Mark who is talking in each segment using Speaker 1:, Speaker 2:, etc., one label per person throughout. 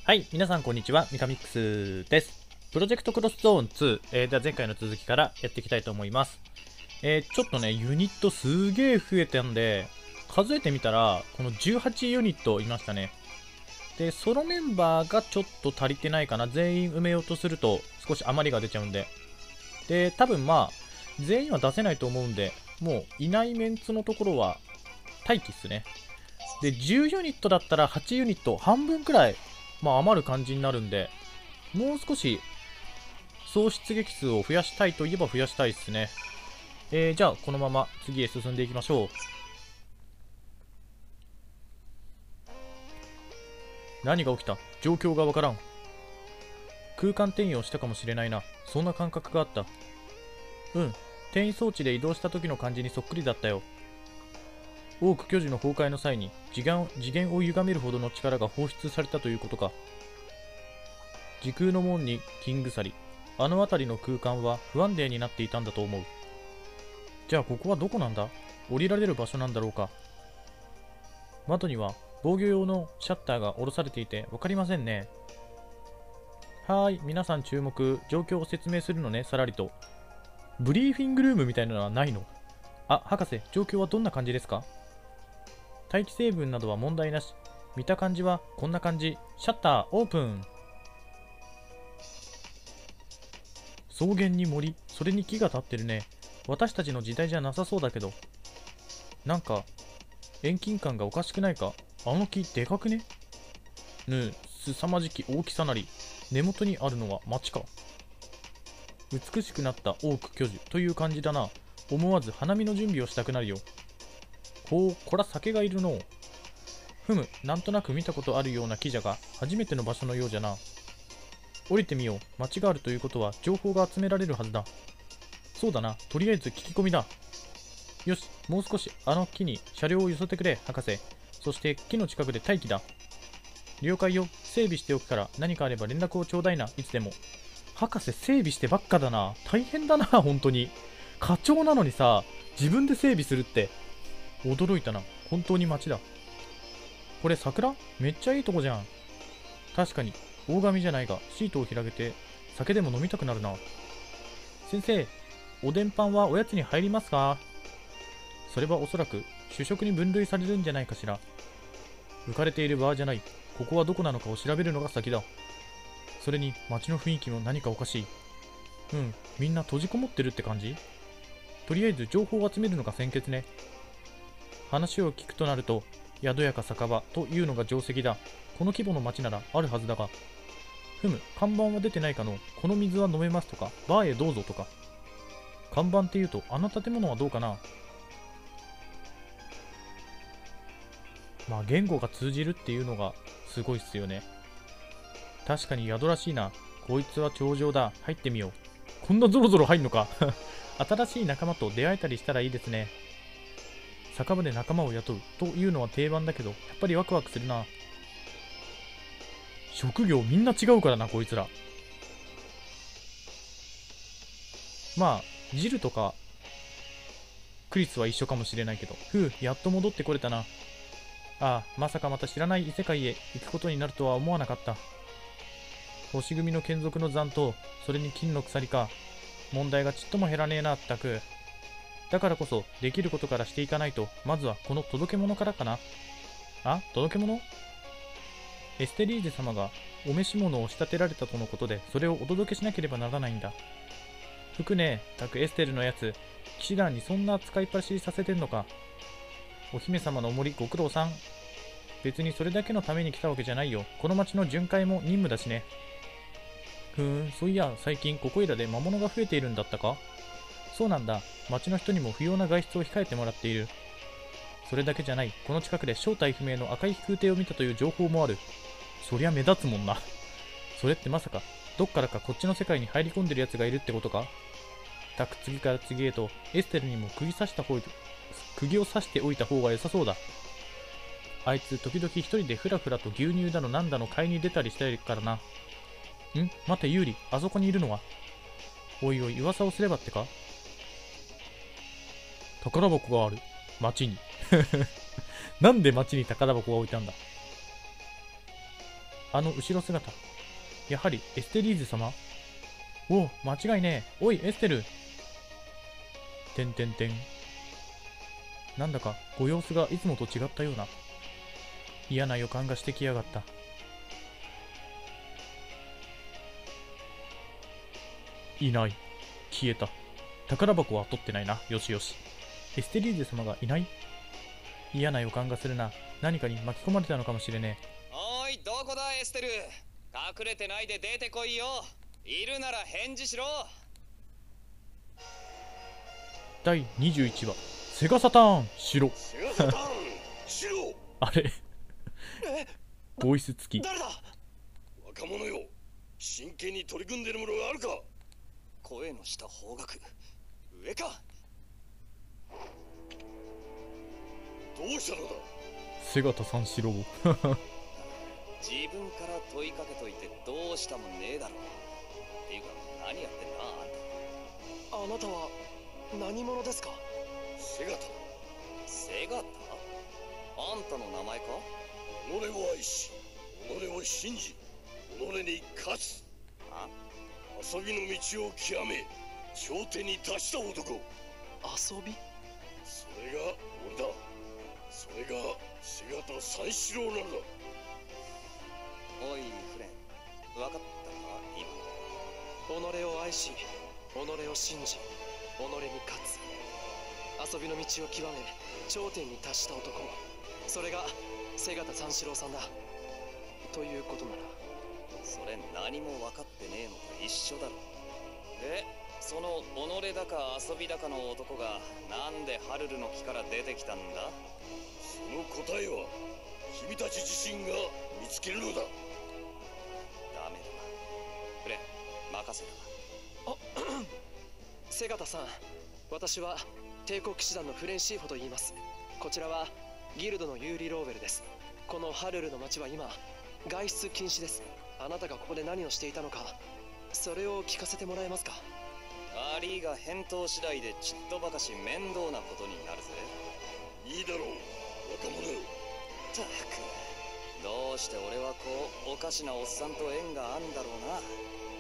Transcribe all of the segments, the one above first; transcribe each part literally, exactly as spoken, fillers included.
Speaker 1: はい、皆さんこんにちは、ミカミックスです。プロジェクトクロスゾーンツー、えー、では前回の続きからやっていきたいと思います。えー、ちょっとね、ユニットすげー増えたんで、数えてみたら、このじゅうはちユニットいましたね。で、ソロメンバーがちょっと足りてないかな。全員埋めようとすると少し余りが出ちゃうんで。で、多分まあ、全員は出せないと思うんで、もういないメンツのところは待機っすね。で、じゅうユニットだったらはちユニット、半分くらい、まあ余る感じになるんで、もう少し総出撃数を増やしたいといえば増やしたいですね。えー、じゃあこのまま次へ進んでいきましょう。何が起きた？状況がわからん。空間転移をしたかもしれないな。そんな感覚があった。うん、転移装置で移動した時の感じにそっくりだったよ。多く巨樹の崩壊の際に次元次元を歪めるほどの力が放出されたということか。時空の門に金鎖。あの辺りの空間は不安定になっていたんだと思う。じゃあここはどこなんだ？降りられる場所なんだろうか。窓には防御用のシャッターが下ろされていて分かりませんね。はーい、皆さん注目。状況を説明するのね、さらりと。ブリーフィングルームみたいなのはないの？あ、博士、状況はどんな感じですか？大気成分などは問題なし。見た感じはこんな感じ。シャッターオープン。草原に森、それに木が立ってるね。私たちの時代じゃなさそうだけど。なんか、遠近感がおかしくないか？あの木でかくね？ぬう、すさまじき大きさなり。根元にあるのは町か。美しくなった多く巨樹という感じだな。思わず花見の準備をしたくなるよ。ほう、こら酒がいるのう。ふむ、なんとなく見たことあるような木じゃが、初めての場所のようじゃな。降りてみよう。町があるということは情報が集められるはずだ。そうだな、とりあえず聞き込みだ。よし、もう少しあの木に車両を寄せてくれ、博士。そして木の近くで待機だ。了解よ。整備しておくから何かあれば連絡をちょうだいな、いつでも。博士整備してばっかだな。大変だな、本当に。課長なのにさ、自分で整備するって。驚いたな。本当に町だ。これ桜？めっちゃいいとこじゃん。確かに、大神じゃないが、シートを広げて、酒でも飲みたくなるな。先生、おでんパンはおやつに入りますか？それはおそらく、主食に分類されるんじゃないかしら。浮かれている場合じゃない。ここはどこなのかを調べるのが先だ。それに、街の雰囲気も何かおかしい。うん、みんな閉じこもってるって感じ？とりあえず情報を集めるのが先決ね。話を聞くとなると、宿屋か酒場というのが定石だ。この規模の町ならあるはずだが。ふむ、看板は出てないかの。この水は飲めますとか、バーへどうぞとか。看板っていうと、あの建物はどうかな。まあ、言語が通じるっていうのがすごいっすよね。確かに宿らしいな。こいつは頂上だ。入ってみよう。こんなゾロゾロ入んのか。新しい仲間と出会えたりしたらいいですね。酒場で仲間を雇うというのは定番だけど、やっぱりワクワクするな。職業みんな違うからな、こいつら。まあ、ジルとかクリスは一緒かもしれないけど。ふう、やっと戻ってこれたな。ああ、まさかまた知らない異世界へ行くことになるとは思わなかった。星組の眷属の残党、それに金の鎖か。問題がちっとも減らねえな、ったく。だからこそ、できることからしていかないと、まずはこの届け物からかな。あ、届け物？エステリーゼ様がお召し物を仕立てられたとのことで、それをお届けしなければならないんだ。服ねえ、たくエステルのやつ、騎士団にそんな使いっぱしりさせてんのか。お姫様のお守りご苦労さん。別にそれだけのために来たわけじゃないよ。この町の巡回も任務だしね。ふーん、そういや、最近ここいらで魔物が増えているんだったか？そうなんだ。町の人にも不要な外出を控えてもらっている。それだけじゃない。この近くで正体不明の赤い飛空艇を見たという情報もある。そりゃ目立つもんな。それってまさか、どっからかこっちの世界に入り込んでる奴がいるってことか？たく次から次へとエステルにも釘刺した方釘を刺しておいた方が良さそうだ。あいつ時々一人でフラフラと牛乳だのなんだの買いに出たりしたいからな。ん？待てユーリ、あそこにいるのは。おいおい、噂をすればってか？宝箱がある。町に。なんで町に宝箱が置いたんだ？ あの後ろ姿。やはりエステリーゼ様。おお、間違いねえ。おい、エステル。てんてんてん。なんだかご様子がいつもと違ったような。嫌な予感がしてきやがった。いない。消えた。宝箱は取ってないな。よしよし。エステリーゼ様がいない。嫌な予感がするな。何かに巻き込まれたのかもしれねえ。
Speaker 2: おーい、どこだエステル。隠れてないで出てこいよ。いるなら返事しろ。
Speaker 3: だいにじゅういちわ、セガサターン白。
Speaker 4: セガサターン白。
Speaker 1: あれボイス付き。
Speaker 2: 誰だ。
Speaker 4: 若者よ、真剣に取り組んでるものがあるか。
Speaker 2: 声の下方角上か。
Speaker 4: どうしたのだ。
Speaker 1: セガタさん白。
Speaker 2: 自分から問いかけといてどうしたもねえだろう。っていうか何やってんだあんた。
Speaker 5: あなたは何者ですか。
Speaker 4: セガタ。
Speaker 2: セガタ。あんたの名前か。
Speaker 4: 己を愛し己を信じ己に勝つ。
Speaker 2: あ、
Speaker 4: 遊びの道を極め頂点に達した男。
Speaker 5: 遊び。
Speaker 4: それが俺だ。それがセガタ三四郎なのだ。
Speaker 2: おいフレン、分かったか今。
Speaker 5: 己を愛し己を信じ己に勝つ。遊びの道を極め頂点に達した男。それが瀬形三四郎さんだ。ということなら
Speaker 2: それ何も分かってねえのと一緒だろ。で、その己だか遊びだかの男がなんでハルルの木から出てきたんだ。
Speaker 4: その答えは君たち自身が見つけるのだ。
Speaker 2: ダメだ。フレン、任せた。
Speaker 5: 瀬形さん、私は帝国騎士団のフレンシーフォと言います。こちらはギルドのユーリ・ローベルです。このハルルの町は今外出禁止です。あなたがここで何をしていたのか、それを聞かせてもらえますか。
Speaker 2: アリーが返答次第でちっとばかし面倒なことになるぜ。
Speaker 4: いいだろう若者よ。
Speaker 2: ったく、どうして俺はこうおかしなおっさんと縁があんだろうな。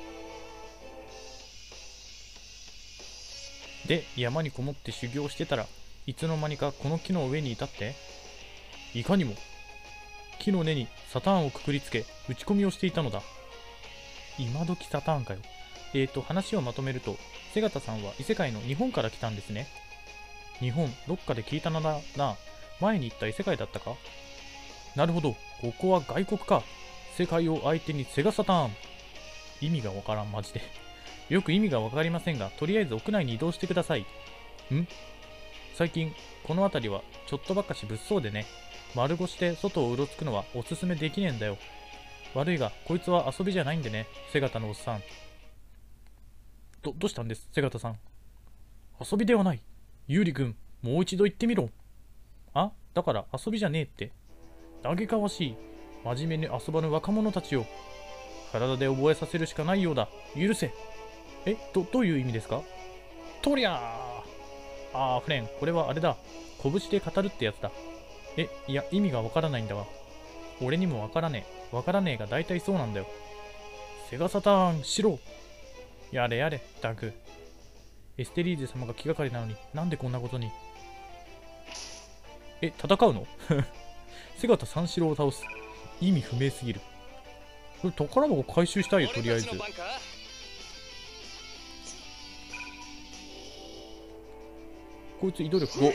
Speaker 1: で、山にこもって修行してたらいつの間にかこの木の上にいたって。いかにも。木の根にサターンをくくりつけ打ち込みをしていたのだ。今時サターンかよ。えーと話をまとめると、瀬形さんは異世界の日本から来たんですね。日本どっかで聞いたのだな。前に行った異世界だったか。なるほど、ここは外国か。世界を相手にセガサターン。意味がわからん、マジで。よく意味がわかりませんが、とりあえず屋内に移動してください。ん最近この辺りはちょっとばっかし物騒でね。丸腰で外をうろつくのはおすすめできねえんだよ。悪いがこいつは遊びじゃないんでね、瀬形のおっさん。どどうしたんです、瀬形さん。遊びではない。ユーリ君、もう一度言ってみろ。あ、だから遊びじゃねえって。嘆かわしい。真面目に遊ばぬ若者たちよ。体で覚えさせるしかないようだ。許せ。え、ど、どういう意味ですか。とりゃー。あー、フレン、これはあれだ。拳で語るってやつだ。え、いや、意味がわからないんだわ。俺にもわからねえ。わからねえが大体そうなんだよ。セガサターン、白。やれやれ、ダグ。エステリーゼ様が気がかりなのになんでこんなことに。え、戦うの瀬形三四郎を倒す。意味不明すぎる。これ宝箱回収したいよ、とりあえず。こいつ移動力ご。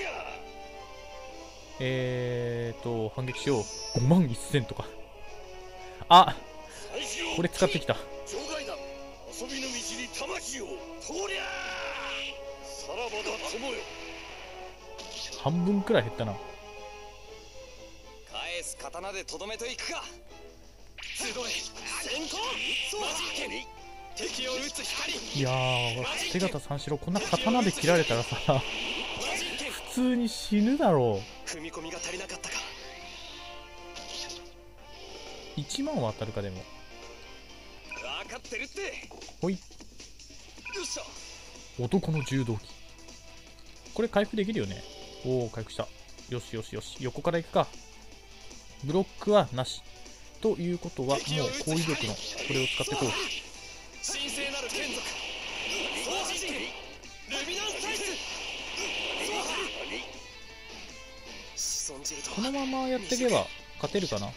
Speaker 1: えーと、反撃しよう。ごまんせんとか。あ、これ使ってきた。
Speaker 4: 場外だ。遊びの道に魂を。とりゃー。さらばだ友よ。
Speaker 1: 半分くらい減ったな。
Speaker 2: 返す刀でとどめといくか。集え先行。マジックに敵を撃つ光。
Speaker 1: いやー、瀬形三四郎こんな刀で切られたらさ普通に死ぬだろう。
Speaker 5: 踏み込みが足りなかったか。
Speaker 1: いちまんは当たるか。でも
Speaker 2: 分かってるって。
Speaker 1: ほい。
Speaker 2: よっしゃ。
Speaker 1: 男の柔道着。これ回復できるよね。おお、回復した。よしよしよし、横から行くか。ブロックはなし。 ということはもう高威力のこれを使っていこう。
Speaker 5: 神聖なる眷属総司令ルミナンサイス子孫汁と
Speaker 1: このままやっていけば勝てるかな。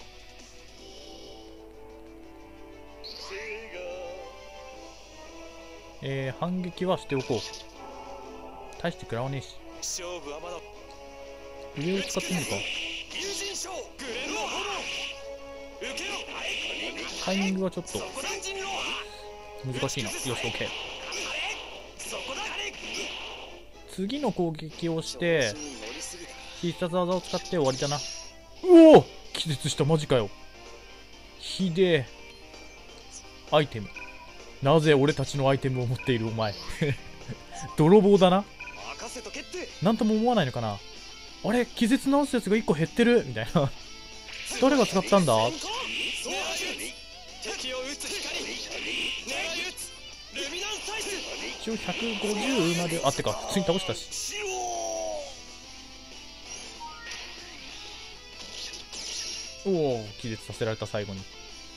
Speaker 1: えー、反撃はしておこう。大して食らわねえし。
Speaker 5: 勝負はまだ
Speaker 1: 上を使ってみるか。
Speaker 5: 友人賞グレンの炎受けろ
Speaker 1: タイミングがちょっと
Speaker 5: そこだ人狼
Speaker 1: 難しいな。よし OK。
Speaker 5: そこだ
Speaker 1: 次の攻撃をして
Speaker 2: 調子に乗りすぎた。
Speaker 1: 必殺技を使って終わりだな。うお、気絶した。マジかよ。ひでえ。アイテム、なぜ俺たちのアイテムを持っているお前泥棒だな。
Speaker 5: 任せとけって
Speaker 1: なんとも思わないのかな。あれ、気絶直すやつがいっこ減ってるみたいな誰が使ったんだ。
Speaker 5: 敵を撃つ光狙い撃つルミナンサイス
Speaker 1: 一応ひゃくごじゅうまであってか普通に倒したし。おお、気絶させられた。最後に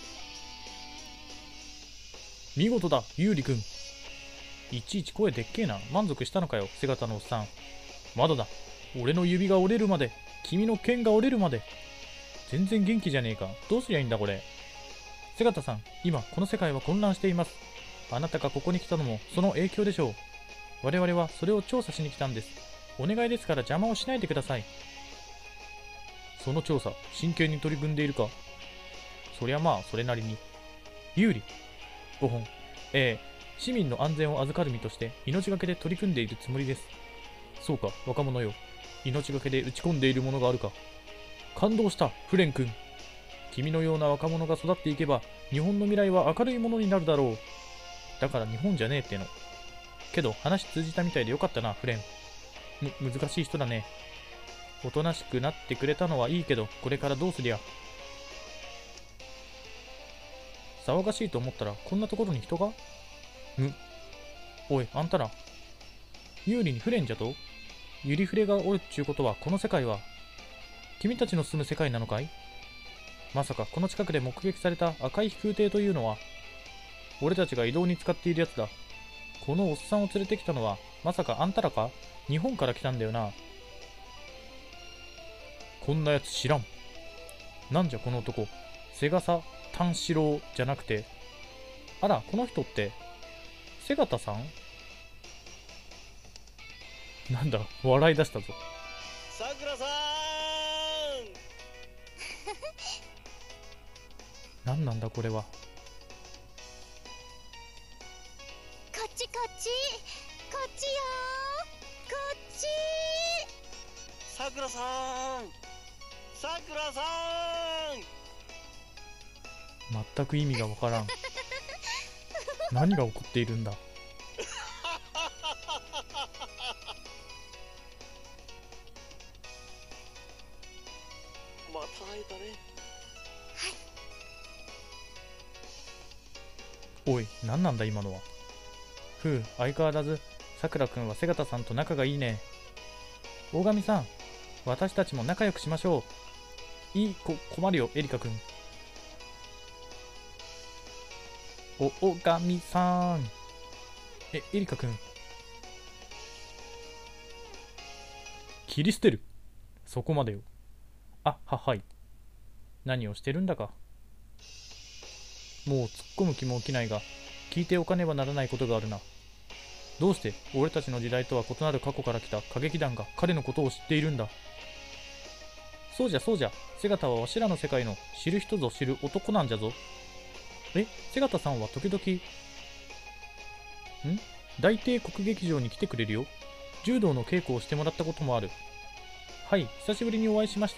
Speaker 1: 見事だユーリくん。いちいち声でっけえな。満足したのかよ背方のおっさん。まだだ。俺の指が折れるまで、君の剣が折れるまで。全然元気じゃねえか。どうすりゃいいんだこれ。背方さん、今この世界は混乱しています。あなたがここに来たのもその影響でしょう。我々はそれを調査しに来たんです。お願いですから邪魔をしないでください。その調査、真剣に取り組んでいるか。そりゃまあそれなりに。有利ごほん。えー、市民の安全を預かる身として命がけで取り組んでいるつもりです。そうか若者よ、命がけで打ち込んでいるものがあるか。感動したフレン君。君のような若者が育っていけば日本の未来は明るいものになるだろう。だから日本じゃねえっての。けど話通じたみたいでよかったなフレン。む難しい人だね。おとなしくなってくれたのはいいけどこれからどうすりゃ。騒がしいと思ったらこんなところに人が。むおいあんたら有利にフレンじゃと。ユリフレがおるっちゅうことはこの世界は君たちの住む世界なのかい。まさかこの近くで目撃された赤い飛空艇というのは俺たちが移動に使っているやつだ。このおっさんを連れてきたのはまさかあんたらか。日本から来たんだよな。こんなやつ知らん。なんじゃこの男、瀬笠炭四郎じゃなくて。あらこの人って瀬形さん。なんだ笑い出したぞ。
Speaker 4: さくらさん
Speaker 1: なんなんだこれは。
Speaker 6: こっちこっちこっちよーこっち
Speaker 4: さくらさんさくらさん
Speaker 1: 全く意味がわからん何が起こっているんだ。
Speaker 4: また会えたね。
Speaker 1: おい何なんだ今のは。ふう相変わらずさくらくんは瀬形さんと仲がいいね。大神さん私たちも仲良くしましょう。いいこ困るよエリカくん。お大神さんえエリカくん切り捨てる。そこまでよ。あははい何をしてるんだか。もう突っ込む気も起きないが聞いておかねばならないことがあるな。どうして俺たちの時代とは異なる過去から来た歌劇団が彼のことを知っているんだ。そうじゃそうじゃ瀬形はわしらの世界の知る人ぞ知る男なんじゃぞ。え瀬形さんは時々ん大帝国劇場に来てくれるよ。柔道の稽古をしてもらったこともある。はい久しぶりにお会いしました。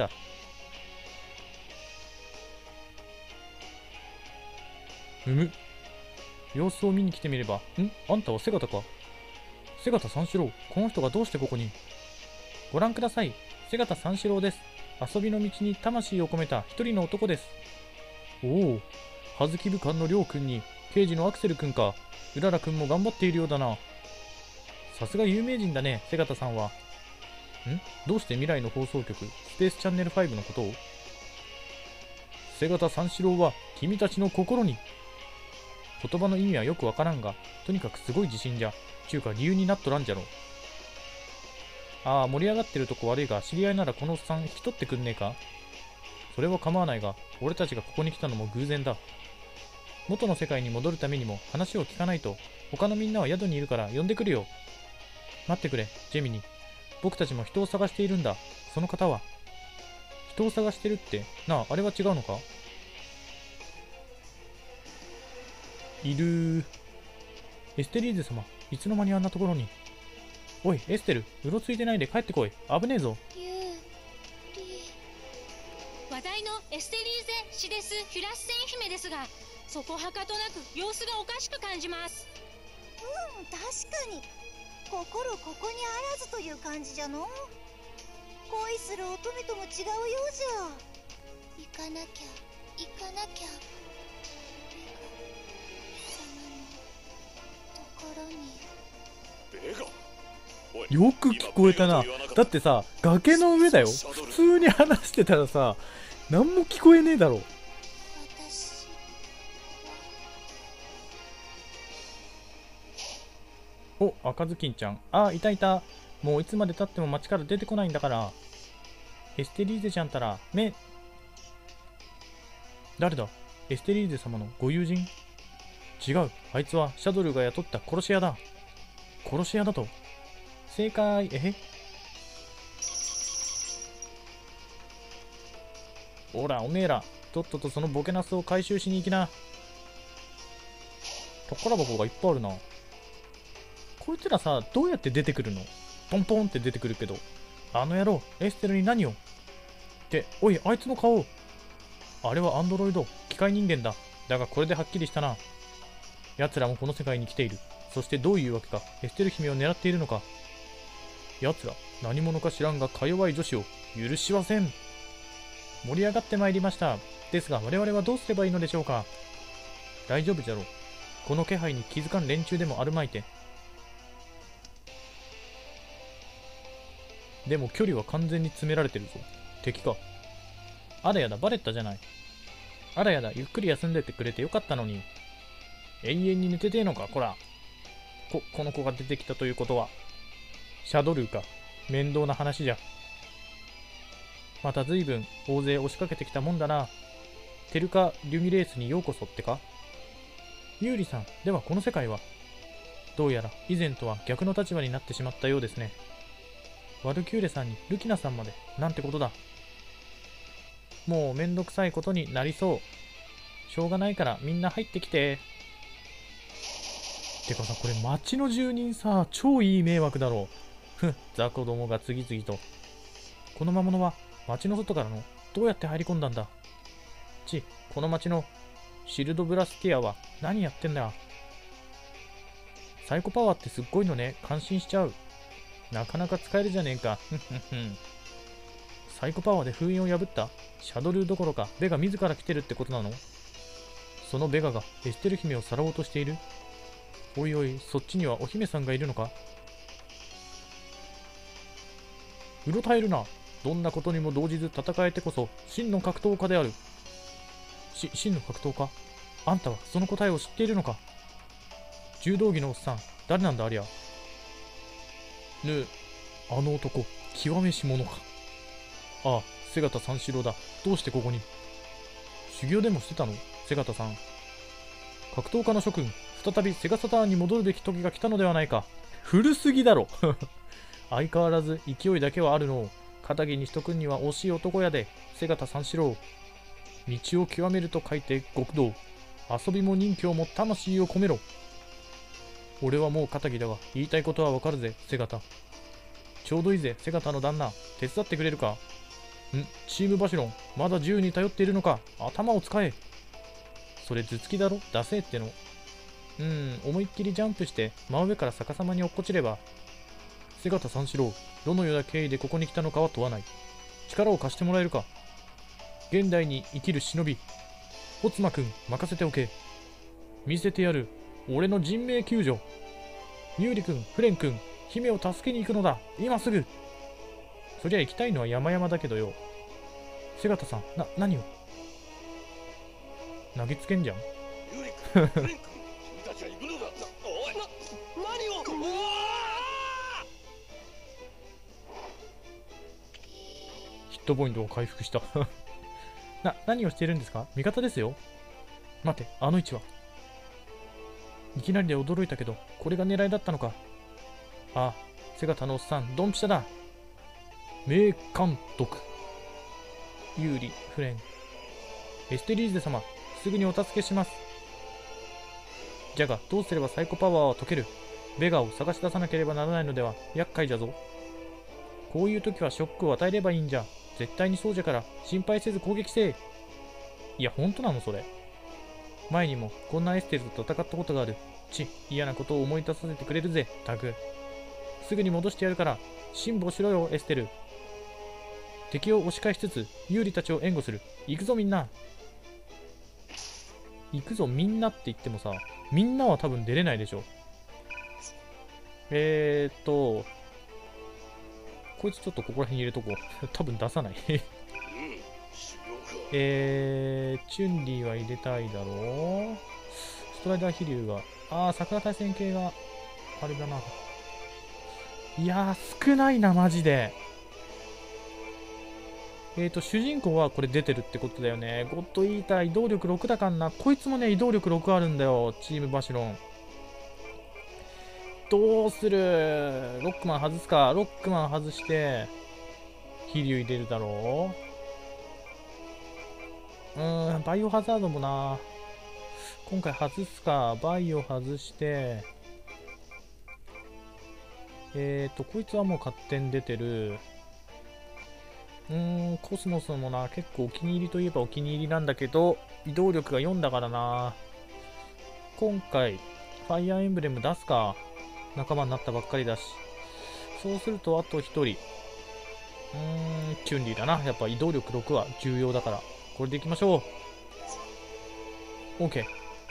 Speaker 1: うむ様子を見に来てみれば。んあんたは瀬形か。瀬形三四郎この人がどうしてここに。ご覧ください瀬形三四郎です。遊びの道に魂を込めた一人の男です。おお葉月部官の亮君に刑事のアクセル君か。うらら君も頑張っているようだな。さすが有名人だね瀬形さんは。んどうして未来の放送局スペースチャンネルファイブのことを。 瀬形三四郎は君たちの心に。言葉の意味はよくわからんが、とにかくすごい自信じゃ。ちゅうか理由になっとらんじゃろ。ああ、盛り上がってるとこ悪いが、知り合いならこのおっさん引き取ってくんねえか。それは構わないが、俺たちがここに来たのも偶然だ。元の世界に戻るためにも話を聞かないと。他のみんなは宿にいるから呼んでくるよ。待ってくれ、ジェミニ。僕たちも人を探しているんだ。その方は。人を探してるって、なあ、あれは違うのか。いるー。エステリーゼ様、いつの間にあんなところに。おい、エステル、うろついてないで帰ってこい。危ねえぞ。
Speaker 6: ユーリ。
Speaker 7: 話題のエステリーゼ・シデス・フュラッセン姫ですが、そこはかとなく様子がおかしく感じます。
Speaker 6: うん、確かに心ここにあらずという感じじゃの。恋する乙女とも違うようじゃ。行かなきゃ行かなきゃ。様のところに。
Speaker 4: ベガ、おい、
Speaker 1: よく聞こえたな。だってさ、崖の上だよ。普通に話してたらさ、何も聞こえねえだろ。
Speaker 6: 私
Speaker 1: お、赤ずきんちゃん。ああ、いたいた。もういつまで経っても街から出てこないんだから。エステリーゼちゃんたら、目。誰だ？エステリーゼ様のご友人？違う。あいつはシャドルが雇った殺し屋だ。殺し屋だと。正解。えへ。ほら、おめえら、とっととそのボケナスを回収しに行きな。宝箱がいっぱいあるな。こいつらさ、どうやって出てくるの？ポンポンって出てくるけど。あの野郎、エステルに何を？って、おい、あいつの顔。あれはアンドロイド、機械人間だ。だがこれではっきりしたな。奴らもこの世界に来ている。そしてどういうわけか、エステル姫を狙っているのか。奴ら、何者か知らんがか弱い女子を許しません。盛り上がってまいりました。ですが我々はどうすればいいのでしょうか。大丈夫じゃろう。この気配に気づかん連中でもあるまいて。でも距離は完全に詰められてるぞ。敵か。あらやだ、バレッタじゃない。あらやだ、ゆっくり休んでてくれてよかったのに。永遠に寝ててえのか、こら。こ、この子が出てきたということは。シャドルーか。面倒な話じゃ。また随分大勢押しかけてきたもんだな。テルカ・リュミレースにようこそってか。ユーリさん、ではこの世界は。どうやら以前とは逆の立場になってしまったようですね。ワルキューレさんにルキナさんまで、なんてことだ。もうめんどくさいことになりそう。しょうがないからみんな入ってきて。てかさ、これ町の住人さ、超いい迷惑だろう。ふん、雑魚どもが次々と。この魔物は町の外からのどうやって入り込んだんだ。ち、この町のシルドブラスティアは何やってんだ。サイコパワーってすっごいのね。感心しちゃう。なかなか使えるじゃねえか。ふんふんふん。サイコパワーで封印を破ったシャドルーどころかベガ自ら来てるってことなの？そのベガがエステル姫をさらおうとしている？おいおい、そっちにはお姫さんがいるのか？うろたえるな。どんなことにも動じず戦えてこそ真の格闘家である。し、真の格闘家？あんたはその答えを知っているのか？柔道着のおっさん、誰なんだありゃ。ぬ、あの男、極めし者か。ああ、瀬形三四郎だ。どうしてここに？修行でもしてたの？瀬形さん。格闘家の諸君、再びセガサターンに戻るべき時が来たのではないか。古すぎだろ。相変わらず勢いだけはあるの。片木にしとくんには惜しい男やで、瀬形三四郎。道を極めると書いて極道。遊びも任侠も魂を込めろ。俺はもう片木だが、言いたいことはわかるぜ、瀬形。ちょうどいいぜ、瀬形の旦那。手伝ってくれるか？ん、チームバシロン、まだ銃に頼っているのか？頭を使え。それ頭突きだろ？ダセーっての。うーん、思いっきりジャンプして真上から逆さまに落っこちれば。瀬形三四郎、どのような経緯でここに来たのかは問わない。力を貸してもらえるか？現代に生きる忍び、ホツマくん、任せておけ。見せてやる、俺の人命救助。ユーリくん、フレンくん、姫を助けに行くのだ、今すぐ。そりゃ行きたいのは山々だけどよ。瀬形さん、な、何を？ 投げつけんじゃん。
Speaker 4: ユリ君、フレン君、君たちは行くのだ。おい、
Speaker 5: な何を。
Speaker 1: ヒットポイントを回復したな、何をしているんですか？味方ですよ。待て、あの位置は。いきなりで驚いたけど、これが狙いだったのか。ああ、セガタのおっさん、ドンピシャだ。名監督。ユーリ、フレン。エステリーゼ様、すぐにお助けします。じゃが、どうすればサイコパワーは解ける？ベガを探し出さなければならないのでは厄介じゃぞ。こういう時はショックを与えればいいんじゃ。絶対にそうじゃから心配せず攻撃せえ。いや、本当なのそれ。前にもこんなエステルと戦ったことがある。ち、嫌なことを思い出させてくれるぜ、タグ。すぐに戻してやるから、辛抱しろよ、エステル。敵を押し返しつつ、ユーリたちを援護する。行くぞみんな。行くぞみんなって言ってもさ、みんなは多分出れないでしょ。えーっと、こいつちょっとここら辺に入れとこう。多分出さない。えー、チュンリーは入れたいだろう。ストライダー飛竜が、あー、桜大戦系が、あれだな。いやー、少ないな、マジで。えーと、主人公はこれ出てるってことだよね。ゴッドイーター移動力ろくだかんな。こいつもね、移動力ろくあるんだよ。チームバシロン。どうする？ロックマン外すか。ロックマン外して、飛竜入れるだろう。うーん、バイオハザードもな。今回外すか。バイオ外して、えーと、こいつはもう勝手に出てる。うーん、コスモスもな、結構お気に入りといえばお気に入りなんだけど、移動力がよんだからな。今回、ファイアーエンブレム出すか。仲間になったばっかりだし。そうすると、あとひとり。うーん、チュンリーだな。やっぱ移動力ろくは重要だから。これでいきましょう。OK。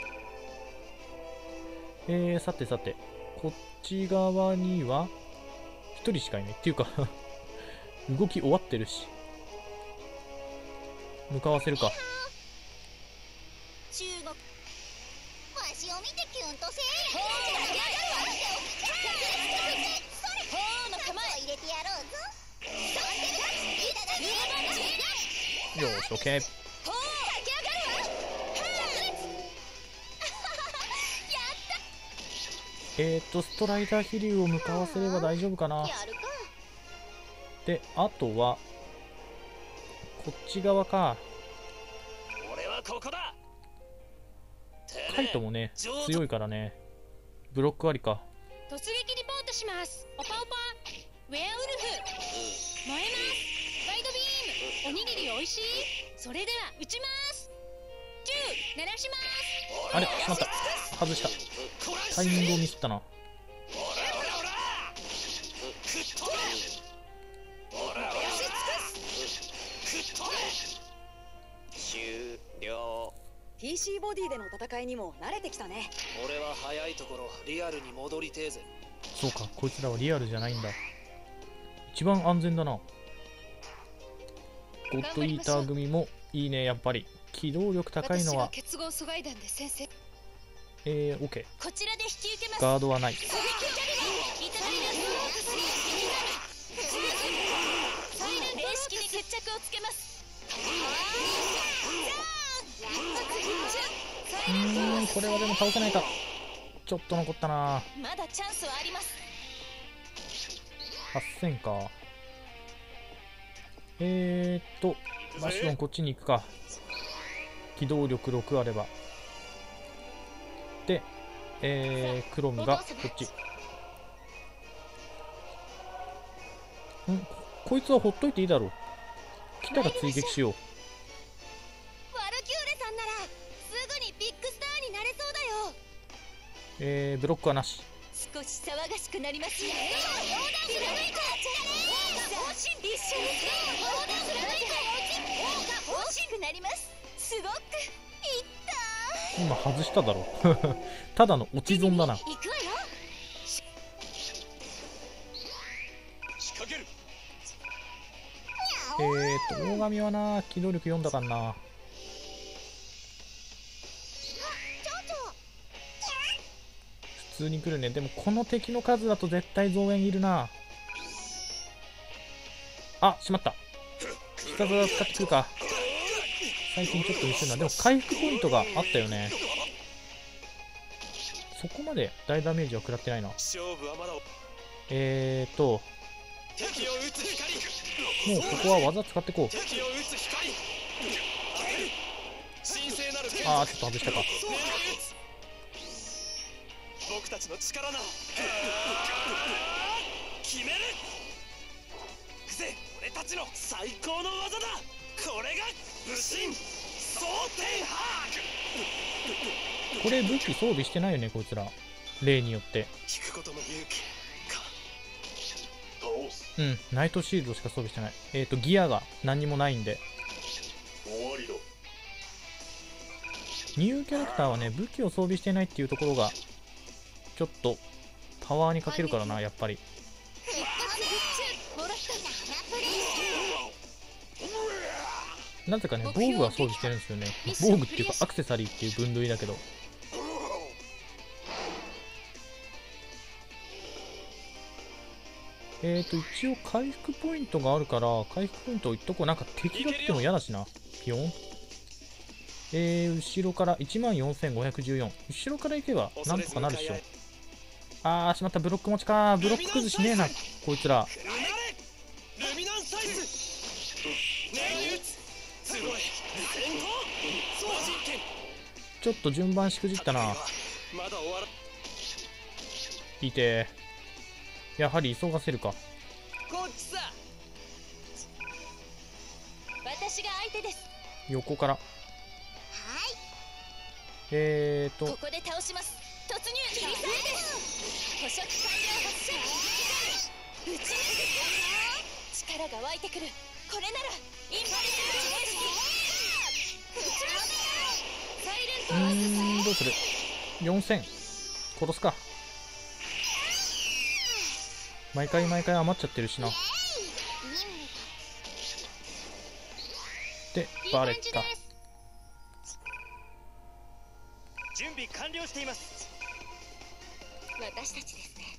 Speaker 1: えー、さてさて。こっち側には、ひとりしかいない。っていうか動き終わってるし。向かわせるか。
Speaker 6: 中国。わしを見てキュンとせえ。それ。の構えを入れてやろうぞ。
Speaker 1: よーし、オッケー。えーと、ストライダー飛竜を向かわせれば大丈夫かな。で、あとは、こっち側か。
Speaker 4: 俺はここだ。
Speaker 1: カイトもね、強いからね。ブロックありか。
Speaker 7: 突撃リポートします。オパオパウェアウルフ燃えます。ワイドビームおにぎりおいしい。それでは撃ちます。銃鳴らします。
Speaker 1: あれ、しまった。外した。タイミングをミスったな。
Speaker 2: 終了。
Speaker 8: ティーシー ボディでの戦いにも慣れてきたね。
Speaker 5: 俺は早いところリアルに戻りてえぜ。
Speaker 1: そうか、こいつらはリアルじゃないんだ。一番安全だな。ゴッドイーター組もいいね、やっぱり。機動力高いのは。
Speaker 7: 結合阻害弾で先生。
Speaker 1: えー、オッケ
Speaker 7: こちらで引き受けま
Speaker 1: ー。
Speaker 7: す。
Speaker 1: ガードはない。
Speaker 7: いただきます。サイレント正式に決着をつけます。
Speaker 1: うーん、これはでも倒せないか。ちょっと残ったな。
Speaker 7: まだチャンスはあります。
Speaker 1: はっせんか。えーっと、バシロンこっちに行くか。機動力ろくあれば。で、えー、クロムがこっち。んこ、こいつはほっといていいだろう。来たら追撃しよう。
Speaker 6: ワルキューレさんならすぐにビッグスターになれそうだよ。
Speaker 1: えー、ブロックはなし。
Speaker 7: 少し騒がしくなりますよ。
Speaker 6: 横断するないか。
Speaker 7: 方針一緒に
Speaker 6: 横断するないか。
Speaker 7: 大きくなります。すごく
Speaker 1: 今外しただろ。ただの落ち損だな。
Speaker 7: 行くわよ。
Speaker 4: 仕掛ける。
Speaker 1: えーと、大神はな、機動力よんだからな。 通に来るね。でもこの敵の数だと絶対増援いるな。あ、しまった。必殺技使ってくるか。最近ちょっとミスるな。でも回復ポイントがあったよね。そこまで大ダメージは食らってないな。えーともうここは技使ってこう。あー、ちょっと外したか。
Speaker 4: 僕たちの力な決める。くせ俺たちの最高の技だ。これが武神蒼天ハーク。
Speaker 1: これ武器装備してないよねこいつら、例によって。
Speaker 4: 聞くことの勇気か。
Speaker 1: うん、ナイトシールドしか装備してない。えーとギアが何にもないんで。
Speaker 4: 終わりだ。
Speaker 1: ニューキャラクターはね武器を装備してないっていうところがちょっとパワーに欠けるからな、やっぱり。なぜかね防具は装備してるんですよね。防具っていうかアクセサリーっていう分類だけど。えーと一応回復ポイントがあるから回復ポイントをいっとこう。なんか敵が来ても嫌だしな。ピヨン。えー、後ろから いちまんよんせんごひゃくじゅうよん。後ろから行けばなんとかなるっしょ。あー、しまった。ブロック持ちか。ブロック崩しねえなこいつら。ちょっと順番しくじったな。いてー。やはり急がせるか。
Speaker 7: 私が相手です。
Speaker 1: 横から。えーと
Speaker 7: ここで倒します。突入切り裂いです。捕食完了発射。撃ち抜く。力が湧いてくる。これならインパルスサイレント
Speaker 1: うーん、どうする。よんせん殺すか。毎回毎回余っちゃってるしな。でバレた。
Speaker 4: 準備完了しています。
Speaker 7: 私たちですね。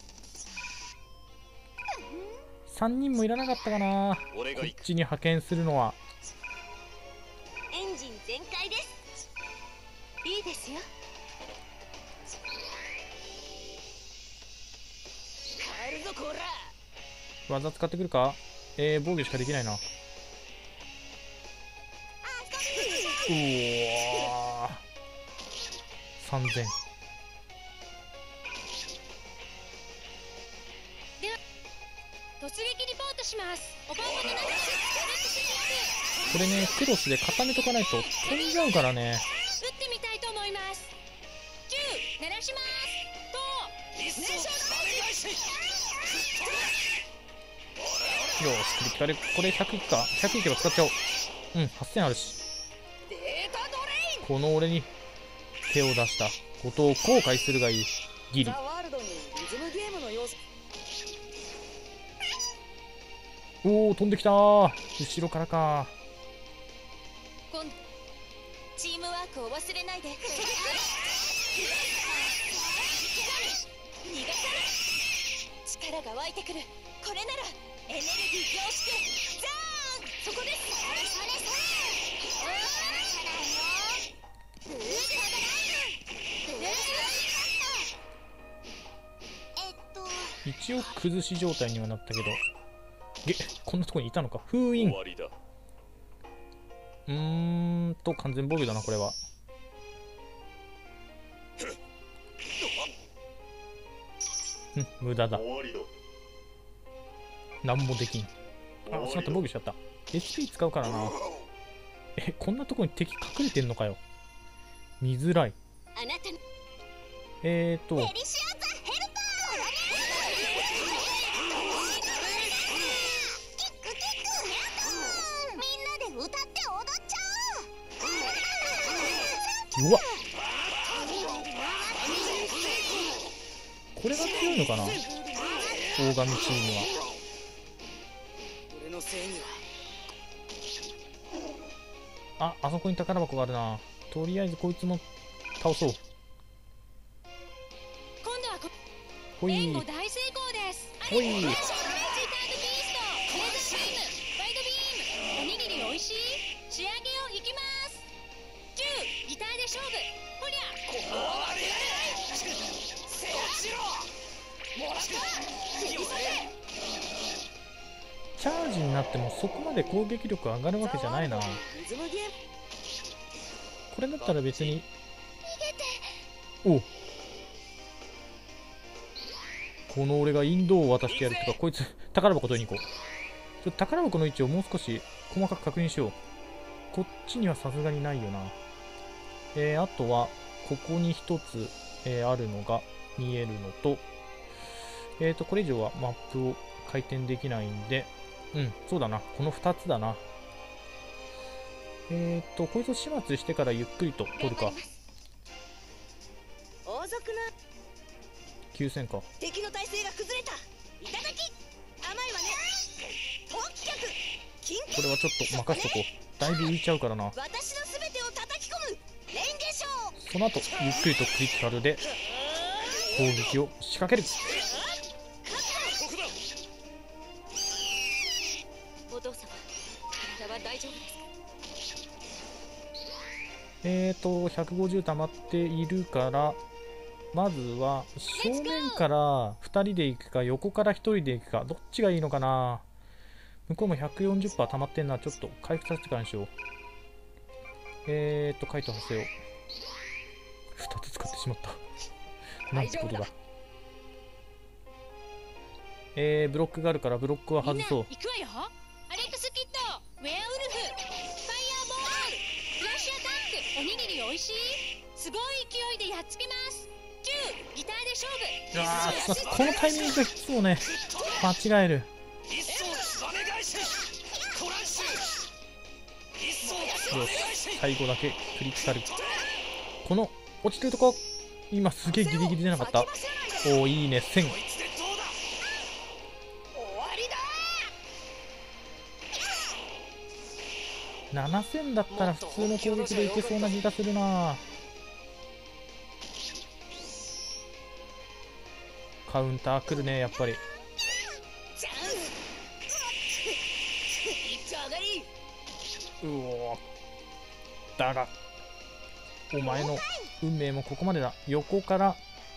Speaker 1: さんにんもいらなかったかなこっちに派遣するのは。
Speaker 7: エンジン全開です。いいですよ。帰るぞこら。
Speaker 1: 技使ってくるか。えー、防御しかできないな。うおーさんぜん。
Speaker 7: 突撃リポートします。おばあさんの中
Speaker 1: これねクロスで固めとかないと飛んじゃうからね。
Speaker 7: 撃ってみたいと思います。じゅう鳴らします。と
Speaker 1: よし、クリティカル。これひゃくいくか。ひゃくいけば使っちゃおう。うん、はっせんあるし。この俺に手を出したことを後悔するがいい。ギリ。
Speaker 8: ザワールドにリズムゲームの要素。
Speaker 1: おお、飛んできたー。後ろからか。
Speaker 7: 今チームワークを忘れないで。逃がさない。力が湧いてくる。これならエネルギー凝縮。ザーン。そこです。それそれそれ。
Speaker 1: 一応崩し状態にはなったけど。げこんなとこにいたのか。封印。うーんと完全防御だなこれは。うん無駄だ。なんもできん。あ、しまった。防御しちゃった。エイチピー 使うからな。え、こんなとこに敵隠れてんのかよ。見づらい。
Speaker 7: あなたの
Speaker 1: えーと
Speaker 6: デリシアザヘルパー。みんなで歌って踊っちゃおう。
Speaker 1: うわっ、これが強いのかな大神チームは。
Speaker 5: 俺のせいには
Speaker 1: あ、あそこに宝箱があるな。とりあえずこいつも倒そう。
Speaker 7: 今度はこ
Speaker 1: ほい
Speaker 7: 援護大成功です。
Speaker 1: ほい。
Speaker 7: レジカードビースト、レーザービーム、ワイドビーム、おにぎりおいしい、仕上げをいきます。じゅう、ギターで勝負。ほりゃ、
Speaker 4: ここは割れないせ落ちろもらった
Speaker 1: チャージになってもそこまで攻撃力上がるわけじゃないな。
Speaker 8: リズムゲーム
Speaker 1: これだったら別に。おう、この俺がインドを渡してやるとか、こいつ宝箱取りに行こう。ちょっと宝箱の位置をもう少し細かく確認しよう。こっちにはさすがにないよな。えー、あとはここに一つ、えー、あるのが見えるのと、えーとこれ以上はマップを回転できないんで、うん、そうだな、このふたつだな。えーとこいつを始末してからゆっくりと取るか。
Speaker 8: 王族の
Speaker 1: きゅうせんか。
Speaker 8: 敵の体勢が崩れた。いただき甘いわね。特脚金
Speaker 1: これはちょっと任しとこう。だいぶ浮いちゃうからな。
Speaker 8: 私のすべてを叩き込むレンゲショー。
Speaker 1: その後ゆっくりとクリティカルで攻撃を仕掛ける。
Speaker 8: お父様、体は大丈夫ですか？
Speaker 1: えーとひゃくごじゅう溜まっているから、まずは正面からふたりで行くか横からひとりで行くか、どっちがいいのかな。向こうも ひゃくよんじゅっパーセント 溜まってんな。ちょっと回復させてからにしよう。えーとカイト発生をふたつ使ってしまった。なんてことだ。えーブロックがあるからブロックは外そう。
Speaker 7: 行くわよ。アレックスキッド、ウェアウルフ、ファイヤーボール、フラッシュアタック、おにぎりおいしい、すごい勢いでやっつけます。じゅう、ギターで勝負。
Speaker 1: うわー、ちょっとこのタイミングがいつもね間違える。
Speaker 4: 一層つばめ返しトランシュ一層つば
Speaker 1: よ
Speaker 4: め返し
Speaker 1: し、最後だけクリティカル。この落ちてるとこ、今すげえギリギリ出なかった。おお、いいね。せん。
Speaker 4: こいつでどうだ終わりだ
Speaker 1: ななせんだったら普通の攻撃でいけそうな気がするな。カウンター来るね、やっぱり。
Speaker 8: チャンス一丁上がり。
Speaker 1: うおー、だがお前の運命もここまでだ。横から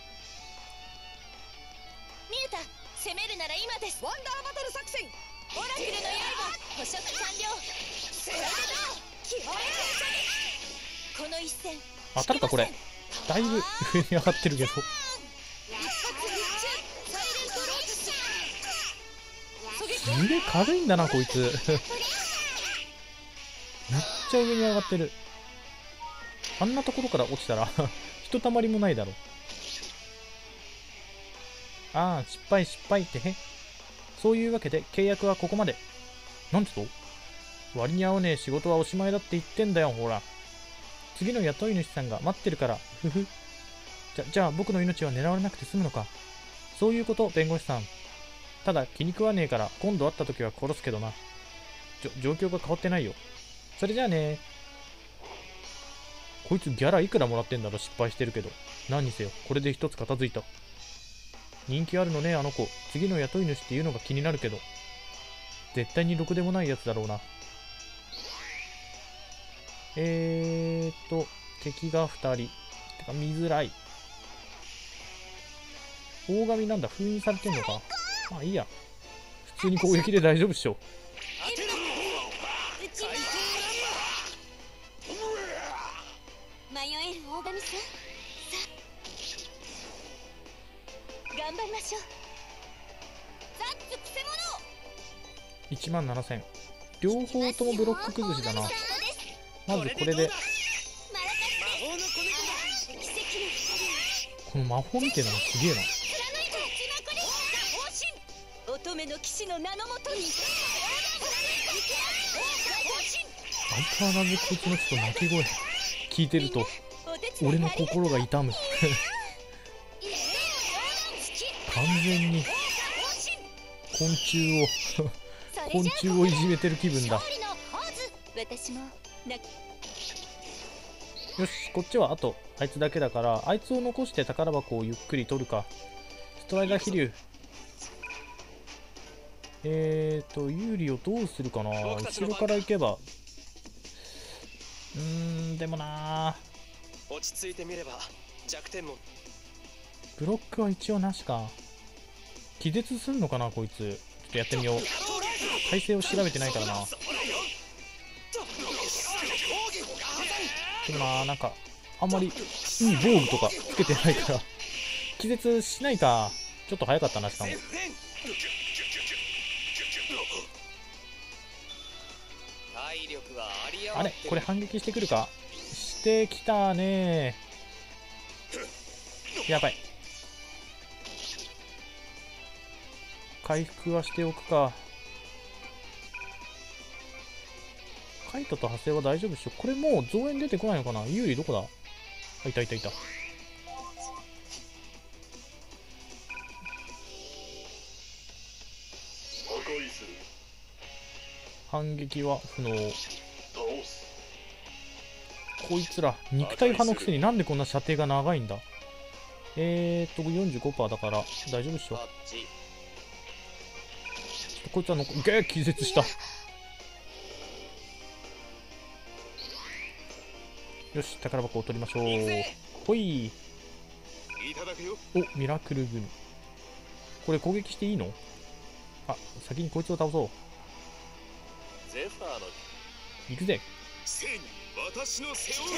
Speaker 8: 見えた。攻めるなら今です。ワンダーバトル作戦。オラクルの刃捕食完了。それでだ決まり。この一戦
Speaker 1: 当たるかこれ。だいぶ上に上がってるけど。
Speaker 8: 一発密中サイレントローチ。
Speaker 1: すげえ軽いんだなこいつ。めっちゃ上に上がってる。あんなところから落ちたらひとたまりもないだろ。ああ、失敗失敗ってへ。そういうわけで契約はここまで。なんてと割に合わねえ仕事はおしまいだって言ってんだよ。ほら次の雇い主さんが待ってるから。ふふ。じゃじゃあ僕の命は狙われなくて済むのか。そういうこと、弁護士さん。ただ気に食わねえから今度会った時は殺すけどな。じょ状況が変わってないよ。それじゃあね。こいつギャラいくらもらってんだろ。失敗してるけど。何にせよこれで一つ片付いた。人気あるのねあの子。次の雇い主っていうのが気になるけど絶対にろくでもないやつだろうな。えーっと敵がふたり。てか見づらい。大神なんだ。封印されてんのか。まあいいや。普通に攻撃で大丈夫っしょ。
Speaker 4: 当てる最
Speaker 8: 迷える大神さん。さあ頑張りましょう。ザッツくせ者。
Speaker 1: いちまんななせん。両方ともブロック崩しだな。まずこれで
Speaker 4: 魔法の子猫だ
Speaker 8: 奇跡の
Speaker 1: この魔法みたいなのすげえな。
Speaker 8: 乙女の騎士の名のもとに。
Speaker 1: 相変わらずこいつのちょっと鳴き声聞いてると俺の心が痛む。完全に昆虫を昆虫をいじめてる気分だ。
Speaker 8: 私もな。
Speaker 1: よし、こっちはあとあいつだけだから、あいつを残して宝箱をゆっくり取るか。 ストライダー飛竜。えーと有利をどうするかな。後ろから行けば、うーんでもなー、
Speaker 5: 落ち着いてみれば弱点も。
Speaker 1: ブロックは一応なしか。気絶すんのかなこいつ。ちょっとやってみよう。体勢を調べてないからな。でもなー、なんかあんまりいい防具とかつけてないから気絶しないか。ちょっと早かったな。しかも
Speaker 2: 体力はあり
Speaker 1: あれこれ反撃してくるか。してきたねー。やばい。回復はしておくか。カイトと派生は大丈夫でしょ。これもう増援出てこないのかな。有利どこだ。あ、いたいたいた。反撃は不能。こいつら肉体派のくせになんでこんな射程が長いんだ。えーっと よんじゅうごパーセント だから大丈夫でしょ。こいつはのゲー気絶した。よし、宝箱を取りましょう。ほい。お、ミラクルグミ。これ攻撃していいの？あ、先にこいつを倒そう。
Speaker 4: ゼファーの
Speaker 1: 行くぜ。
Speaker 4: 私の背負う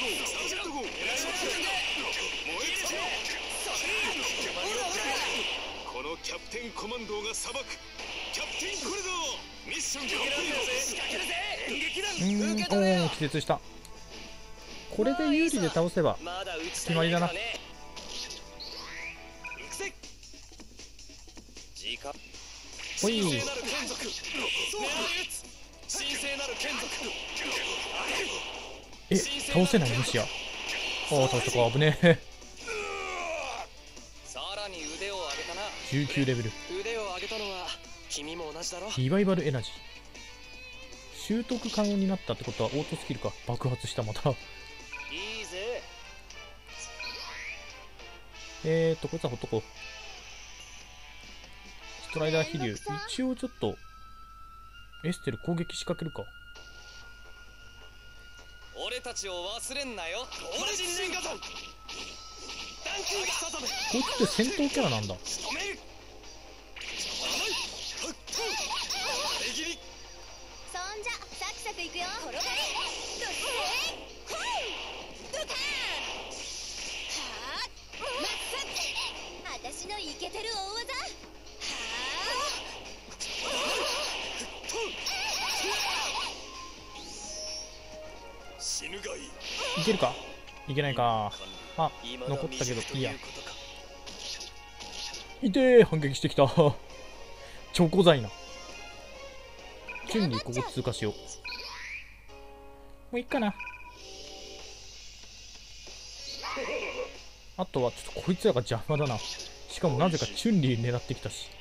Speaker 4: このキャプテンコマンドーが裁くキャプテンコリドーミッション
Speaker 1: うーん、おー、気絶した。これで有利で倒せば決まりだな。ほい。え、倒せないもしや。ああ、倒したか。危ねえ。じゅうきゅうレベル。
Speaker 5: 腕を上げたのは君も同じだろ。
Speaker 1: リバイバルエナジー習得可能になったってことはオートスキルか。爆発した。またい
Speaker 2: いぜ。
Speaker 1: えーっとこいつはほっとこう。ストライダー飛竜。一応ちょっとエステル攻撃仕掛けるか。
Speaker 2: 俺たちを忘れんなよ。
Speaker 4: 俺人人ガトン
Speaker 1: こいつって戦闘キャラなんだ。
Speaker 6: そんじゃサクサクいくよ。転がりドッほいドカーンはあまっさっ私のイケてる大技は
Speaker 4: 死ぬがいい。
Speaker 1: いけるか。いけないか。あ、残ったけどいいや。いてー、反撃してきた。超小材な。チュンリーここ通過しよう。もういいかな。あとはちょっとこいつらが邪魔だな。しかもなぜかチュンリー狙ってきたし。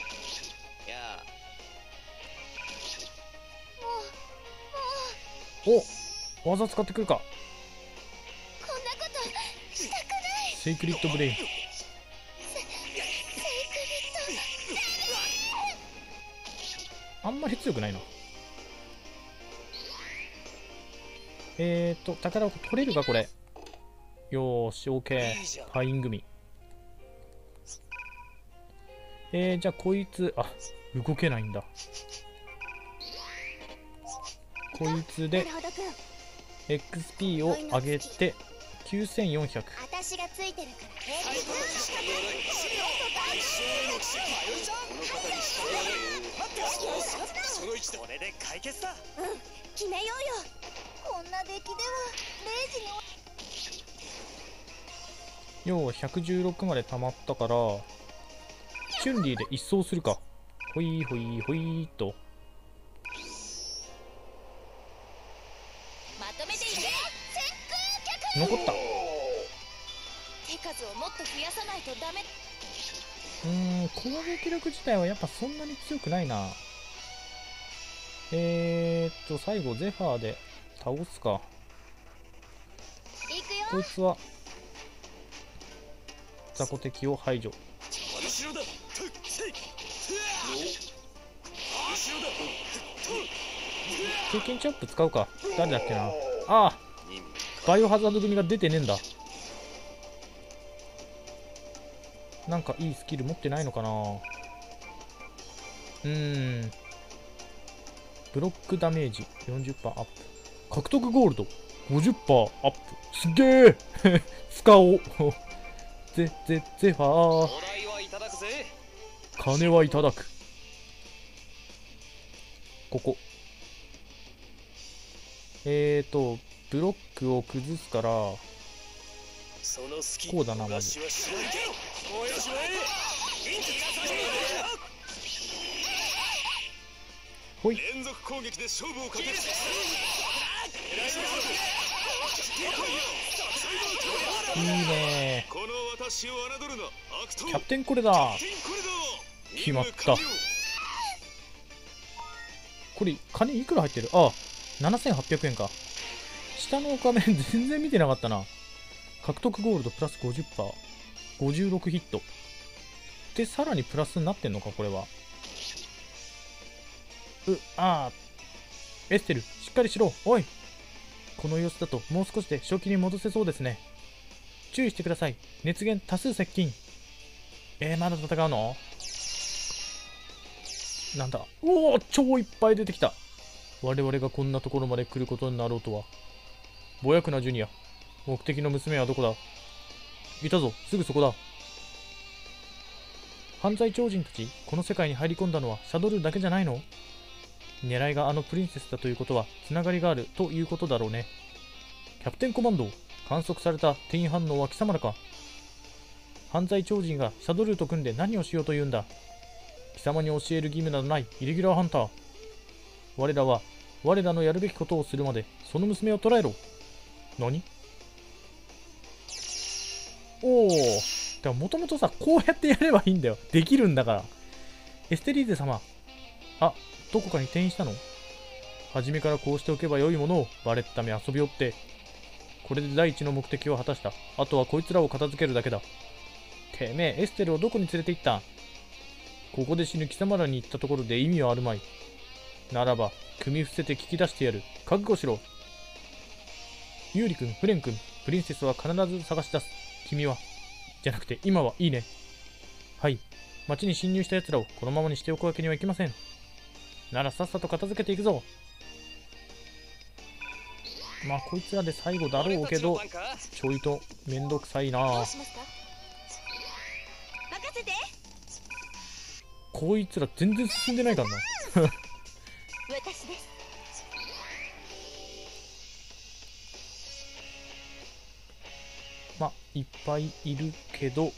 Speaker 1: お、技使ってくるか。
Speaker 6: こんなことしたくない。
Speaker 1: セイクリッドブレイン。
Speaker 6: セセイクリッド
Speaker 1: あんまり強くないな。えーと宝箱取れるかこれ。よーし OK。 パイン組。えー、じゃあこいつあ動けないんだ。こいつで エックスピー を上げてきゅうせんよんひゃく。
Speaker 6: 私がついてるから
Speaker 4: その位置でこれで解決だ。
Speaker 6: うん決めようよ。こんな出来ではレイジに
Speaker 1: 要はひゃくじゅうろくまで溜まったからチュンリーで一掃するか。ほいほいほいっと。
Speaker 8: まとめていけ。
Speaker 1: 残った。
Speaker 8: 手数をもっと増やさないとダメ。
Speaker 1: うーん攻撃力自体はやっぱそんなに強くないな。えーっと最後ゼファーで倒すか。こいつは雑魚敵を排除。
Speaker 4: 後ろだ。
Speaker 1: 経験チャップ使うか。誰だっけな。ああ、バイオハザード組が出てねえんだ。なんかいいスキル持ってないのかな。うーん。ブロックダメージ よんじゅっパーセント アップ。獲得ゴールド ごじゅっパーセント アップ。すげえ使おうゼゼゼファー。金はいただく。ここ。えーと、ブロックを崩すから、こうだな、まず。ほい。
Speaker 4: 連続攻撃で勝負をかける。
Speaker 1: いいね。
Speaker 4: この私を侮るな。悪党。
Speaker 1: キャプテンこれだ。決まった。これ金いくら入ってる？ああ、ななせんはっぴゃくえんか。下の画面全然見てなかったな。獲得ゴールドプラス ごじゅっパーセント、ごじゅうろくヒットで、さらにプラスになってんのかこれは。うああ、エステルしっかりしろ。おい、この様子だともう少しで正気に戻せそうですね。注意してください。熱源多数接近。えー、まだ戦うの？なんだ。おお、超いっぱい出てきた。我々がこんなところまで来ることになろうとは。ぼやくなジュニア。目的の娘はどこだ？いたぞ、すぐそこだ。犯罪超人たち、この世界に入り込んだのはシャドルだけじゃないの？狙いがあのプリンセスだということは、つながりがあるということだろうね。キャプテンコマンド、観測された転移反応は貴様らか。犯罪超人がシャドルーと組んで何をしようというんだ。貴様に教える義務などないイレギュラーハンター。我らは我らのやるべきことをするまでその娘を捕らえろ。何？おお、でももともとさ、こうやってやればいいんだよ。できるんだから。エステリーゼ様。あ、どこかに転移したの？初めからこうしておけばよいものをバレッため遊びおって。これで第一の目的を果たした。あとはこいつらを片付けるだけだ。てめえ、エステルをどこに連れて行った？ここで死ぬ貴様らに行ったところで意味はあるまい。ならば、組み伏せて聞き出してやる。覚悟しろ。ユーリ君、フレン君、プリンセスは必ず探し出す。君は、じゃなくて今はいいね。はい。町に侵入した奴らをこのままにしておくわけにはいきません。ならさっさと片付けていくぞ。まあこいつらで最後だろうけど、ちょいとめんどくさいな。
Speaker 8: どうしますか？任せて。
Speaker 1: こいつら全然進んでないからな。
Speaker 8: 私です。
Speaker 1: まあいっぱいいるけど、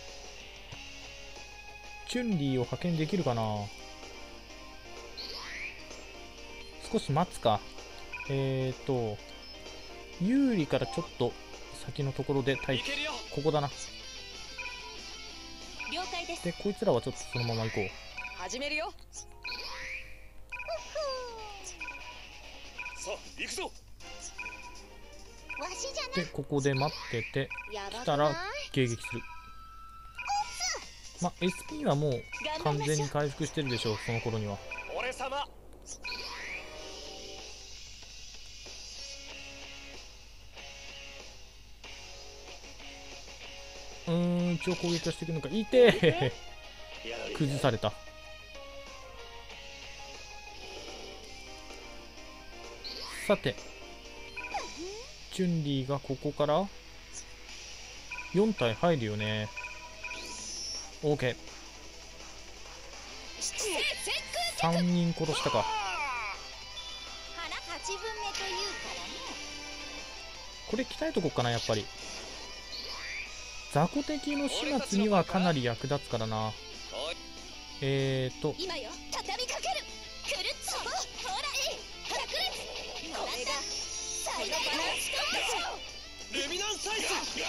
Speaker 1: チュンリーを派遣できるかな。少し待つか。えーと有利からちょっと先のところで待機。ここだな。
Speaker 8: 了解です。
Speaker 1: でこいつらはちょっとそのまま行こう。
Speaker 8: 始めるよ。
Speaker 4: さあ行くぞ。
Speaker 6: わしじゃな
Speaker 1: でここで待ってて、来たら迎撃する。まあ エスピー はもう完全に回復してるでしょう、その頃には。
Speaker 4: 俺様。
Speaker 1: うーん、一応攻撃はしていくのか。いてー崩された。さてチュンリーがここからよん体入るよね。 OK、 さんにん殺したか。
Speaker 6: 腹八分目というからね。
Speaker 1: これ鍛えとこうかな。やっぱり雑魚敵の始末にはかなり役立つからな。えーと
Speaker 8: 今よ、畳みかける。くるっと。ほら、炸裂。これが最大の
Speaker 4: ルミナンサイズ。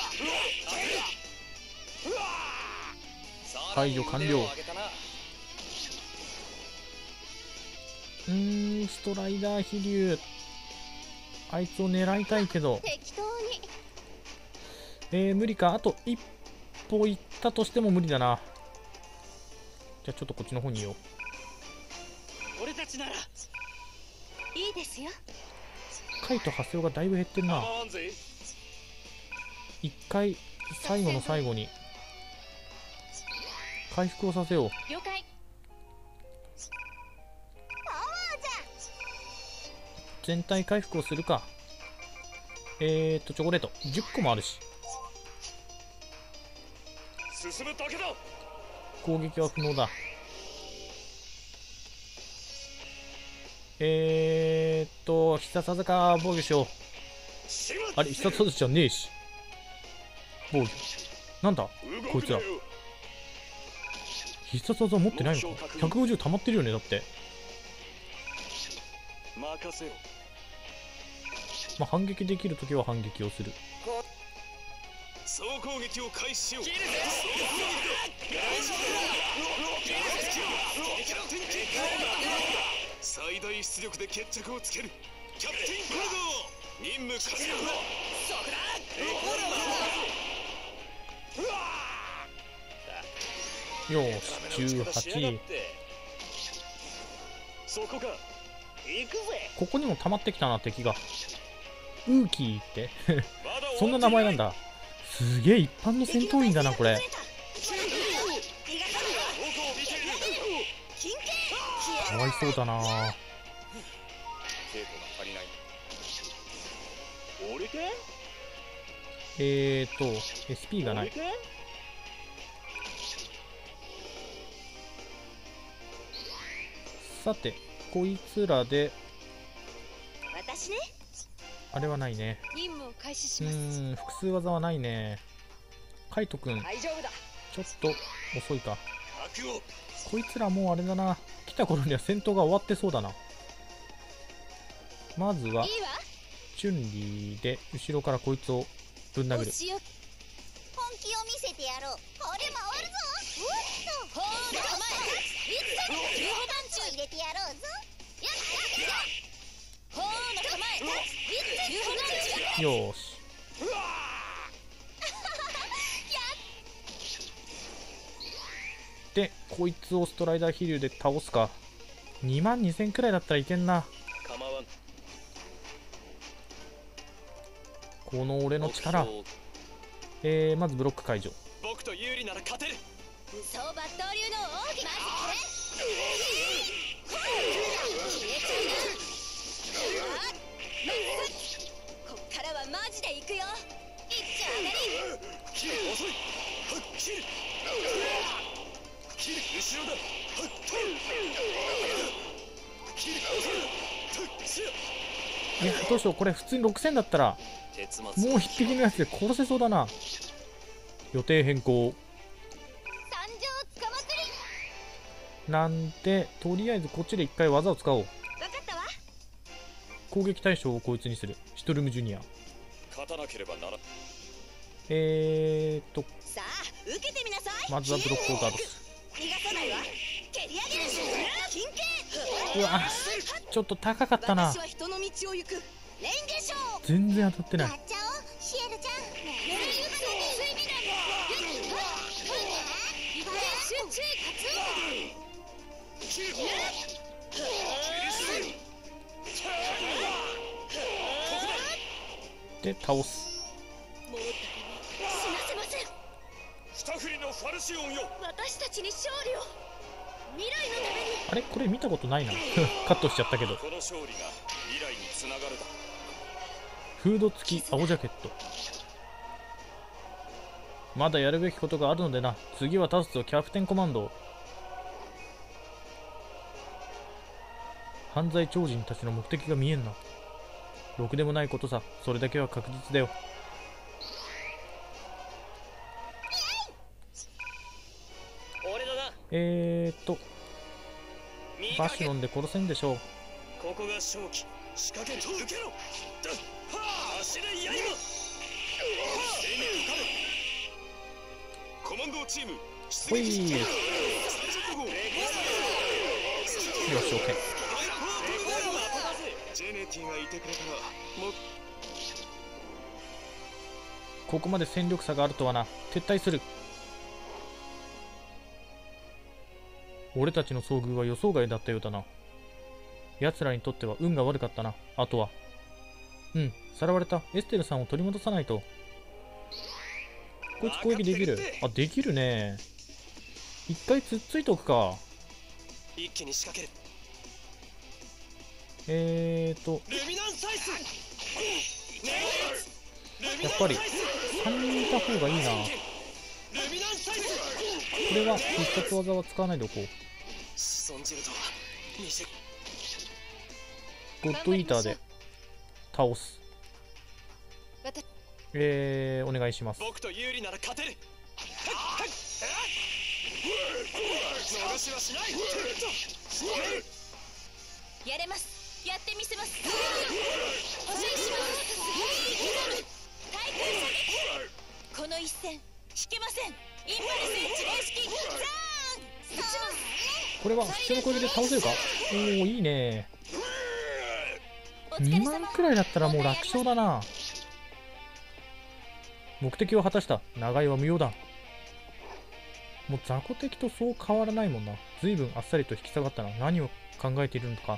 Speaker 1: 排除完了。うーん、ストライダー飛竜、あいつを狙いたいけど
Speaker 6: 適当に。
Speaker 1: えー、無理か。あと一歩行ったとしても無理だな。 じゃあちょっとこっちの方にいよう。
Speaker 4: 俺たちなら
Speaker 8: いいですよ。
Speaker 1: カイとハセオがだいぶ減ってるな。
Speaker 4: 構わんぜ。
Speaker 1: 一回最後の最後に回復をさせよう。
Speaker 7: 了解。
Speaker 1: 全体回復をするか。えーっとチョコレートじゅっこもあるし、
Speaker 4: 進むだけだ。
Speaker 1: 攻撃は不能だ。えーっと必殺技か防御しよう。あれ必殺技じゃねえし。防御なんだこいつら。必殺技持ってないのか。ひゃくごじゅう溜まってるよね。だって
Speaker 4: 任せろ。
Speaker 1: まあ反撃できるときは反撃をする。
Speaker 4: 総攻撃を開始しよう。最大出力で決着をつける。キャプテンコルゴ任務完了だ。
Speaker 1: よーしじゅうはち。
Speaker 4: そこか。行くぜ。
Speaker 1: ここにも溜まってきたな敵が。ウーキーってそんな名前なんだ。すげえ一般の戦闘員だなこれ。かわいそうだな。えーと エスピー がない。さてこいつらで
Speaker 8: 私ね。
Speaker 1: あれはないね。
Speaker 8: 任務を開始し
Speaker 1: う
Speaker 8: ます。
Speaker 1: ーん複数技はないね。カイトくん
Speaker 8: 大丈夫だ。
Speaker 1: ちょっと遅いか。
Speaker 4: 覚悟。
Speaker 1: こいつらもうあれだな。来た頃には戦闘が終わってそうだな。まずはい
Speaker 8: いわ。
Speaker 1: チュンリーで後ろからこいつをぶん殴る。
Speaker 8: お仕置き。
Speaker 6: 本気を見せてやろう。これ回るぞ。おっと
Speaker 8: ほーの構え。いつ急保弾中。
Speaker 6: 入れてやろうぞ。やっ
Speaker 8: ほーの構え。いつ急保弾中。
Speaker 1: よーし。でこいつをストライダー飛竜で倒すか。にまんにせんくらいだったらいけんな。
Speaker 4: 構わん。
Speaker 1: この俺の力。えー、まずブロック解除。
Speaker 4: 僕と有利なら勝てる。
Speaker 8: そう抜刀流の奥義。まずこれ。消えちゃうな。こっからはマジで行くよ。一丁上がり。
Speaker 4: キル遅い。はっキル。キル後ろだ。はっキル。キル遅い。とっしゃ。
Speaker 1: いやどうしようこれ普通にろくせんだったらもう一匹のやつで殺せそうだな。予定変更
Speaker 6: 参上つかまつり。
Speaker 1: なんでとりあえずこっちで一回技を使おう。
Speaker 8: 分かったわ。
Speaker 1: 攻撃対象をこいつにする。シュトルムジュニア。
Speaker 4: 勝たなければなら。
Speaker 1: えーっと
Speaker 8: さあ受けてみなさい。
Speaker 1: まずはブロックをガードする。
Speaker 8: 逃がさないわ。蹴り上げる。金系。
Speaker 1: うわちょっと高かったな。
Speaker 8: 私は人の道を行く。レンゲショー。
Speaker 1: 全然当たってない。
Speaker 6: やっちゃおうシエルちゃん。ねえ
Speaker 8: 睡眠だ。集中
Speaker 4: キル。
Speaker 1: で倒す。
Speaker 8: もう誰も死なせません。
Speaker 4: 二振りのファルシオンよ。
Speaker 8: 私たちに勝利を。未来のために。
Speaker 1: あれこれ見たことないなカットしちゃったけど。
Speaker 4: この勝利が未来につながるだ。
Speaker 1: フード付き青ジャケット。まだやるべきことがあるのでな。次はタスとキャプテンコマンド。犯罪超人たちの目的が見えんな。ろくでもないことさ。それだけは確実だよ。
Speaker 4: 俺だな。
Speaker 1: えーっとバシロンで殺せんでしょう。
Speaker 4: ここが勝機。仕掛ける。受けろ。走れ刃。コマンドチーム
Speaker 1: ほいよし OK。
Speaker 4: ジェネティがいてくれたらもう
Speaker 1: ここまで戦力差があるとはな。撤退する。 俺たちの遭遇は予想外だったようだな。奴らにとっては運が悪かったな。あとは。うん、さらわれたエステルさんを取り戻さないと。こいつ攻撃できる。あ、できるね。一回つっついておくか。
Speaker 5: 一気に仕掛ける。
Speaker 1: えーと、
Speaker 5: ルミナンサイス。
Speaker 1: やっぱりさんにんいた方がいいな。これは必殺技は使わないでおこう。
Speaker 5: 子孫汁とは
Speaker 1: ゴッドイーターで倒す。
Speaker 8: 私
Speaker 1: えー、お願いします。
Speaker 5: 僕と有利なら勝てる。逃しはしない。
Speaker 8: やれます。やってみせます。補充します。対空射撃。この一戦引けません。インパルス地方式ザーン撃ちます。
Speaker 1: これは普通の攻撃で倒せるか。おー、いいね。にまんくらいだったらもう楽勝だな。目的を果たした。長居は無用だ。もう雑魚敵とそう変わらないもんな。随分あっさりと引き下がったな。何を考えているのか。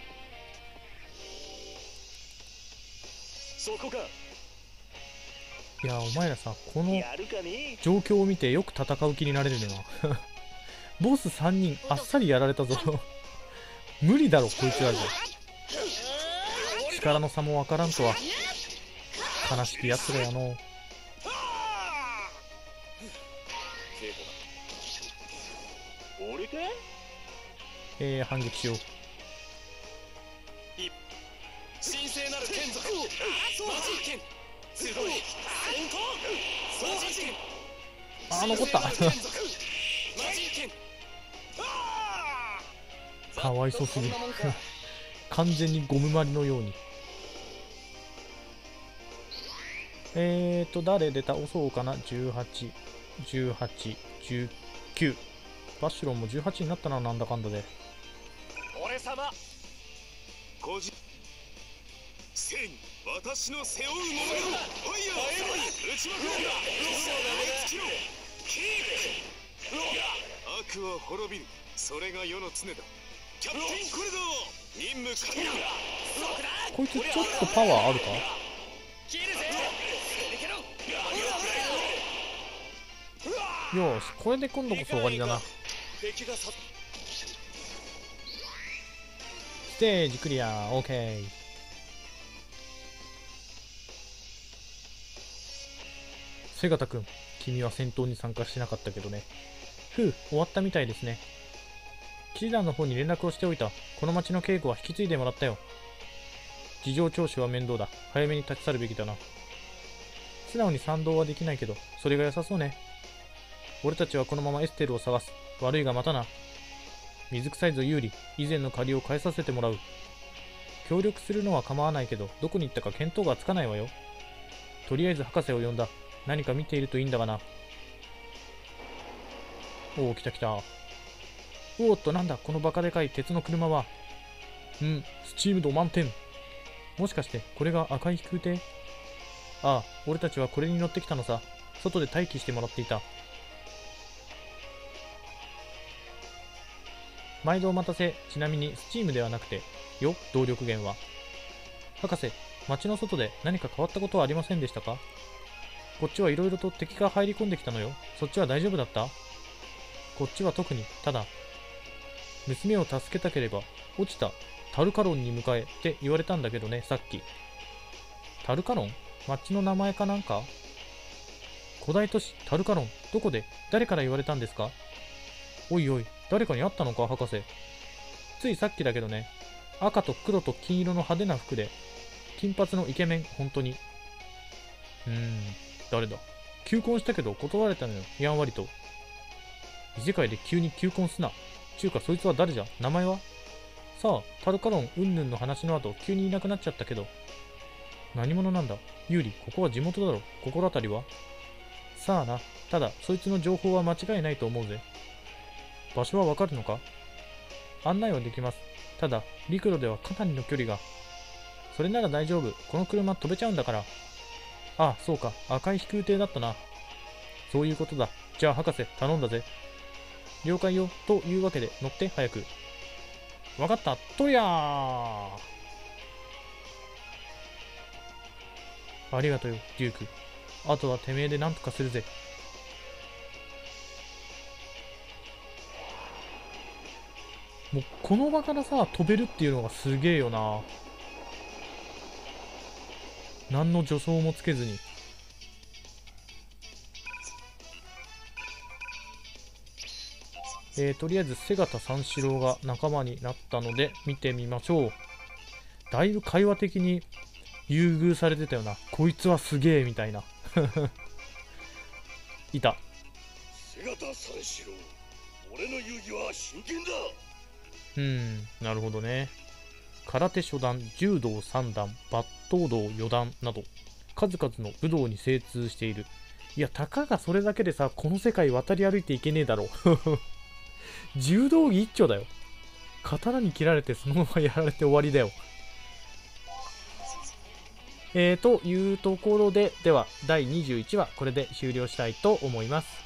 Speaker 4: そこか。
Speaker 1: いや、お前らさ、この状況を見てよく戦う気になれるよな。ボスさんにんあっさりやられたぞ。無理だろこいつらじゃ。力の差もわからんとは。悲しきやつらやの。
Speaker 4: 俺か。
Speaker 1: えー、反撃しよう。
Speaker 5: 神聖なる剣族マジ剣集い先行掃除剣。
Speaker 1: あー、残った。かわいそすぎる。完全にゴムまりのように。えーと、誰で倒そうかな。じゅうはち、じゅうはち、じゅうきゅう。バッシュロンもじゅうはちになったな、なんだかんだで。
Speaker 4: 俺様個人正義、私の背負うものよ。ファイヤー打ちまくるんだ。キープ悪は滅びる。それが世の常だ。キャプテンコリドー任務完了。
Speaker 1: こいつちょっとパワーあるか。よし、これで今度こそ終わりだな。ステージクリア。 OK。 瀬形くん、君は戦闘に参加しなかったけどね。ふう、終わったみたいですね。騎士団の方に連絡をしておいた。この町の稽古は引き継いでもらったよ。事情聴取は面倒だ。早めに立ち去るべきだな。素直に賛同はできないけど、それが良さそうね。俺たちはこのままエステルを探す。悪いがまたな。水臭いぞ有利。以前の借りを返させてもらう。協力するのは構わないけど、どこに行ったか見当がつかないわよ。とりあえず博士を呼んだ。何か見ているといいんだがな。おお、来た来た。おーっと、なんだこのバカでかい鉄の車は。うん、スチーム度満点。もしかしてこれが赤い飛空艇？ああ、俺たちはこれに乗ってきたのさ。外で待機してもらっていた。毎度お待たせ。ちなみにスチームではなくてよ、動力源は。博士、街の外で何か変わったことはありませんでしたか？こっちはいろいろと敵が入り込んできたのよ。そっちは大丈夫だった？こっちは特に。ただ娘を助けたければ落ちたタルカロンに向かえって言われたんだけどね、さっき。タルカロン？町の名前かなんか？古代都市タルカロン、どこで誰から言われたんですか？おいおい、誰かに会ったのか博士。ついさっきだけどね。赤と黒と金色の派手な服で金髪のイケメン。本当に。うーん、誰だ？求婚したけど断られたのよ、やんわりと。異世界で急に求婚すな。ちゅうかそいつは誰じゃ？名前は？さあ、タルカロンうんぬんの話の後、急にいなくなっちゃったけど。何者なんだ？ユーリ、ここは地元だろ。心当たりは？さあな。ただ、そいつの情報は間違いないと思うぜ。場所はわかるのか？案内はできます。ただ、陸路ではかなりの距離が。それなら大丈夫。この車飛べちゃうんだから。ああ、そうか。赤い飛空艇だったな。そういうことだ。じゃあ博士、頼んだぜ。 了解よ。というわけで乗って早く。わかった。とりゃー。ありがとうよデューク。あとはてめえでなんとかするぜ。もうこの場からさ飛べるっていうのがすげえよな。何の助走もつけずに。えー、とりあえず瀬形三四郎が仲間になったので見てみましょう。だいぶ会話的に優遇されてたよな。こいつはすげえみたいな。いた。
Speaker 4: 瀬形三四郎、俺の遊戯は真剣だ。
Speaker 1: うん、なるほどね。空手初段、柔道三段、抜刀道四段など数々の武道に精通している。いや、たかがそれだけでさ、この世界渡り歩いていけねえだろ。柔道着一丁だよ。刀に切られてそのままやられて終わりだよ。えー、というところで、ではだいにじゅういちわこれで終了したいと思います。